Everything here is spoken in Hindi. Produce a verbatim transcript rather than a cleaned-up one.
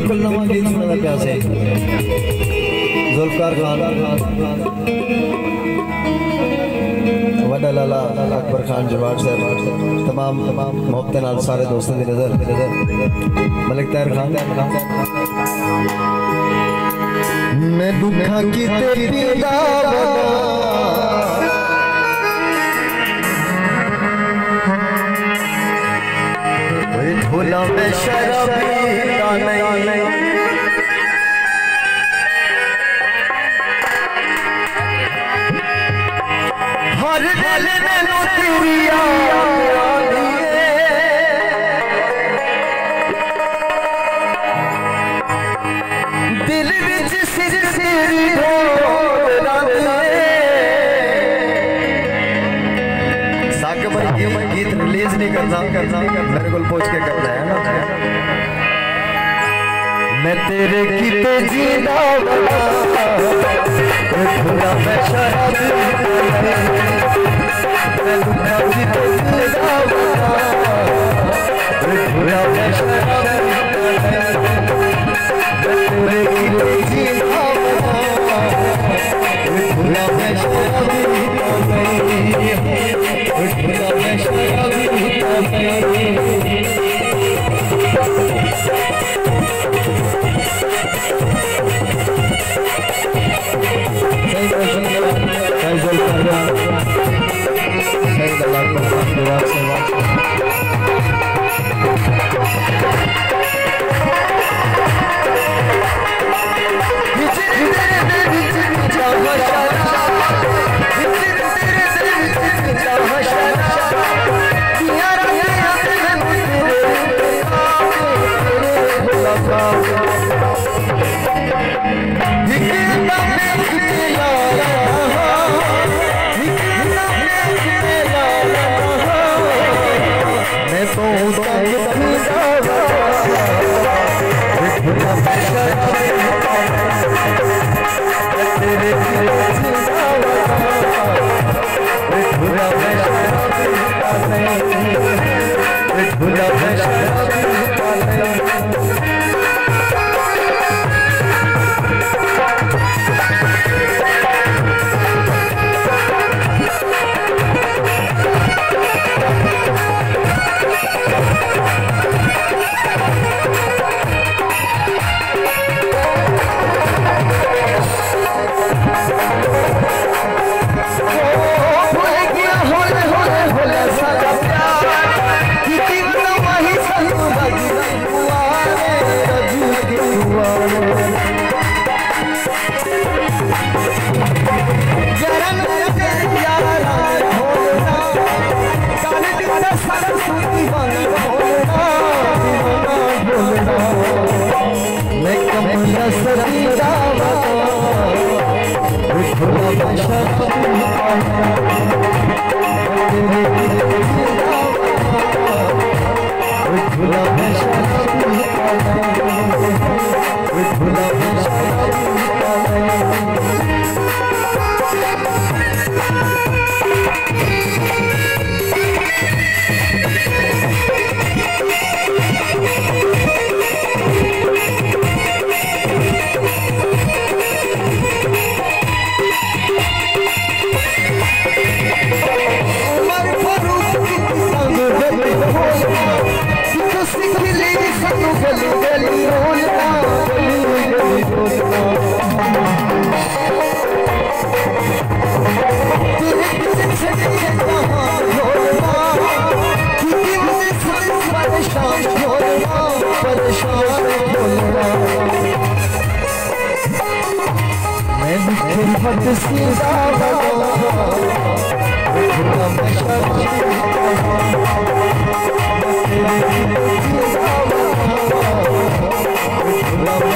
बिल्कुल नवा गीत सुना प्यासे जुल्फकार खान वड्डा लाला अकबर खान जवाड़ साहब तमाम तमाम मोहब्बत नाल सारे दोस्तों की नजर मलिक ताहिर खान मैं दुखा की तेरी भूला मैं शराबी नहीं हर दिल मैनू तेरी दिल विच सिर तेरी गीत रिलीज नहीं करना मेरे को पूछ के करना है ना मैं तेरे कीते जीना भूला मैं शराबी मैं दुखा कीते जीना भूला मैं शराबी मैं तेरे कीते जीना भूला मैं शराबी Love